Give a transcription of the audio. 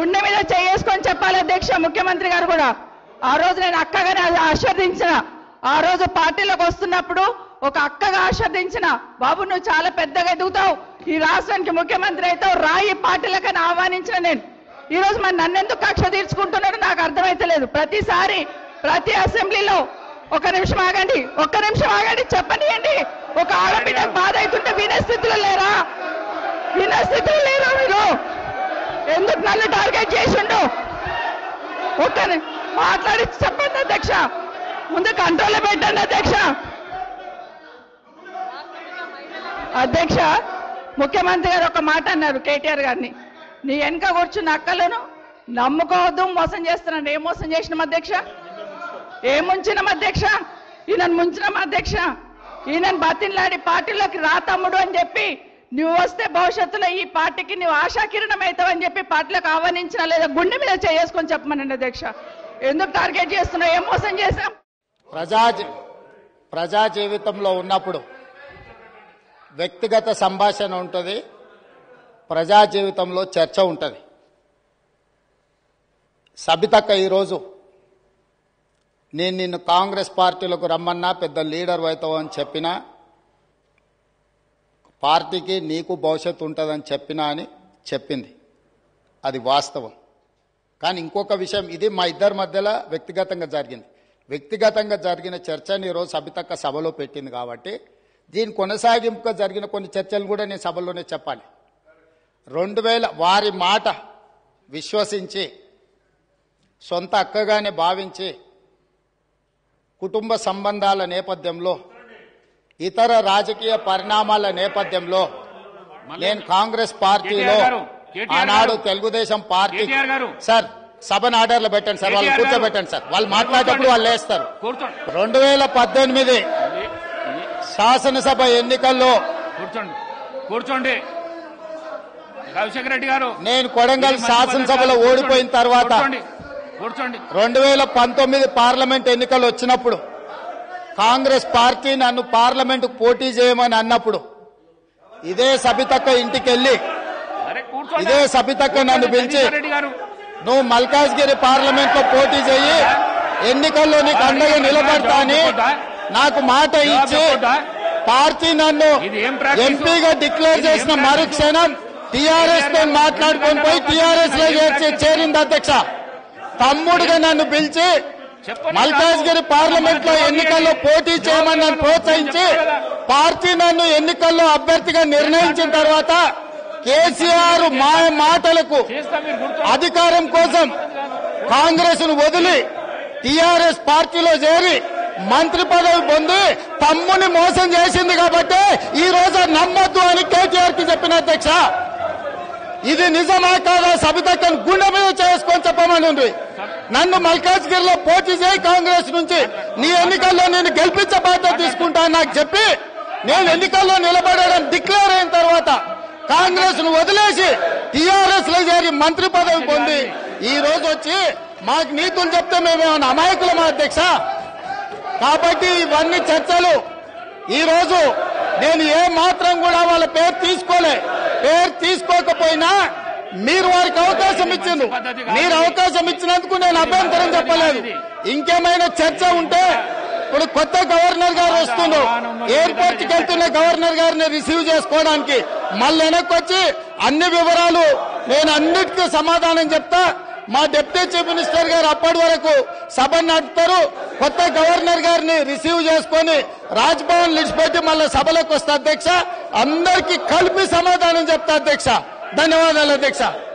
గుండె మీద చేసుకొని చెప్పాలి అధ్యక్ష. ముఖ్యమంత్రి గారు కూడా ఆ రోజు నేను అక్కగానే ఆశీర్వదించిన, ఆ రోజు పార్టీలోకి వస్తున్నప్పుడు ఒక అక్కగా ఆశీర్వదించిన, బాబు నువ్వు చాలా పెద్దగా ఎదుగుతావు, ఈ రాష్ట్రానికి ముఖ్యమంత్రి అవుతావు, రాయి పార్టీలకని ఆహ్వానించిన నేను. ఈ రోజు మరి నన్నెందుకు కక్ష తీర్చుకుంటున్నాడు నాకు అర్థమైతలేదు. ప్రతిసారి ప్రతి అసెంబ్లీలో ఒక్క నిమిషం ఆగండి చెప్పనియండి. ఒక ఆడబిడ్డ బాధ అవుతుంటే వినే స్థితిలో లేరా మీరు? ఎందుకు నన్ను టార్గెట్ చేసిండు? మాట్లాడి చెప్పండి అధ్యక్ష, ముందు కంట్రోల్లో పెట్టండి అధ్యక్ష. ముఖ్యమంత్రి గారు ఒక మాట అన్నారు కేటీఆర్ గారిని, నీ వెనక కూర్చున్న అక్కలను నమ్ముకోవద్దు, మోసం చేస్తున్నాడు. ఏం మోసం చేసినాం అధ్యక్ష? ఏం ముంచినాం అధ్యక్ష? ఈయనను ముంచినాం అధ్యక్ష. ఈయనను బతిన్లాడి పార్టీలోకి రా తమ్ముడు అని చెప్పి, నువ్వు వస్తే భవిష్యత్తులో ఈ పార్టీకి నువ్వు ఆశాకిరణం అవుతావు అని చెప్పి పార్టీలకు ఆహ్వానించిన, లేదా గుండె మీద చేసుకొని చెప్పమనండి అధ్యక్ష. ఎందుకు టార్గెట్ చేస్తున్నావు? ఏం మోసం చేశాం? ప్రజా జీవితంలో ఉన్నప్పుడు వ్యక్తిగత సంభాషణ ఉంటుంది, ప్రజా జీవితంలో చర్చ ఉంటుంది. సబితక్క ఈరోజు నేను నిన్ను కాంగ్రెస్ పార్టీలకు రమ్మన్నా పెద్ద లీడర్ అవుతావు అని చెప్పినా, పార్టీకి నీకు భవిష్యత్తు ఉంటుందని చెప్పినా అని చెప్పింది. అది వాస్తవం. కానీ ఇంకొక విషయం, ఇది మా ఇద్దరి మధ్యలో వ్యక్తిగతంగా జరిగింది. వ్యక్తిగతంగా జరిగిన చర్చని ఈరోజు సబితక్క సభలో పెట్టింది కాబట్టి దీని కొనసాగింపుగా జరిగిన కొన్ని చర్చలు కూడా నేను సభలోనే చెప్పాలి. 2000 వారి మాట విశ్వసించి సొంత అక్కగానే భావించి కుటుంబ సంబంధాల నేపథ్యంలో ఇతర రాజకీయ పరిణామాల నేపథ్యంలో నేను కాంగ్రెస్ పార్టీలో ఆనాడు తెలుగుదేశం పార్టీ సార్ సభను ఆర్డర్లో పెట్టండి సార్, వాళ్ళు కూర్చోబెట్టండి సార్, వాళ్ళు మాట్లాడేటప్పుడు వాళ్ళు లేస్తారు. 2018 శాసనసభ ఎన్నికల్లో కూర్చోండి రవిశంకర్ రెడ్డి గారు, నేను కొడంగల్ శాసనసభలో ఓడిపోయిన తర్వాత 2019 పార్లమెంట్ ఎన్నికలు వచ్చినప్పుడు కాంగ్రెస్ పార్టీ నన్ను పార్లమెంట్ పోటీ చేయమని అన్నప్పుడు ఇదే సబితక్క ఇంటికి వెళ్లి ఇదే సబితక్క నన్ను పిలిచి నువ్వు మల్కాజ్గిరి పార్లమెంట్ లో పోటీ చేయి, ఎన్నికల్లో నీకు అండగా నిలబడతా అని నాకు మాట ఇచ్చి పార్టీ నన్ను ఎంపీగా డిక్లేర్ చేసిన మరుక్షణం టీఆర్ఎస్ తో మాట్లాడుకొని పోయి టీఆర్ఎస్ లో చేరింది అధ్యక్ష. తమ్ముడుగా నన్ను పిలిచి మల్కాజ్గిరి పార్లమెంట్ లో ఎన్నికల్లో పోటీ చేయమని నన్ను ప్రోత్సహించి పార్టీ నన్ను ఎన్నికల్లో అభ్యర్థిగా నిర్ణయించిన తర్వాత కేసీఆర్ మాటలకు అధికారం కోసం కాంగ్రెస్ ను వదిలి టీఆర్ఎస్ పార్టీలో చేరి మంత్రి పదవి పొంది తమ్ముని మోసం చేసింది కాబట్టి ఈ రోజు నమ్మొద్దు అని కేటీఆర్ కి చెప్పిన అధ్యక్ష. ఇది నిజమా కాదా సబితక్కను గుండె మీద చేసుకొని చెప్పమని ఉంది. నన్ను మల్కాజ్గిరిలో పోటీ చేయి కాంగ్రెస్ నుంచి, నీ ఎన్నికల్లో నేను గెలిపించే బాధ్యత తీసుకుంటా నాకు చెప్పి నేను ఎన్నికల్లో నిలబడడం డిక్లేర్ అయిన తర్వాత కాంగ్రెస్ ను వదిలేసి టీఆర్ఎస్ లో చేరి మంత్రి పదవి పొంది ఈ రోజు వచ్చి మాకు నీతులు చెప్తే మేమేమన్నా అమాయకులమా అధ్యక్ష? కాబట్టి ఇవన్నీ చర్చలు. ఈ రోజు నేను ఏ మాత్రం కూడా వాళ్ళ పేరు తీసుకోకపోయినా మీరు వారికి అవకాశం ఇచ్చిండ్రు. మీరు అవకాశం ఇచ్చినందుకు నేను అభ్యంతరం చెప్పలేదు. ఇంకేమైనా చర్చ ఉంటే ఇప్పుడు కొత్త గవర్నర్ గారు వస్తుండ్రు, ఎయిర్పోర్ట్ కి వెళ్తున్న గవర్నర్ గారిని రిసీవ్ చేసుకోవడానికి మళ్ళీ వెనక్కి వచ్చి అన్ని వివరాలు నేను అన్నిటికీ సమాధానం చెప్తా. మా డిప్యూటీ చీఫ్ మినిస్టర్ గారు అప్పటి వరకు సభను నడుపుతారు. కొత్త గవర్నర్ గారిని రిసీవ్ చేసుకుని రాజ్భవన్ విడిచిపెట్టి మళ్ళీ సభలోకి వస్తా అధ్యక్ష. అందరికీ కలిపి సమాధానం చెప్తా అధ్యక్ష. ధన్యవాదాలు అధ్యక్ష.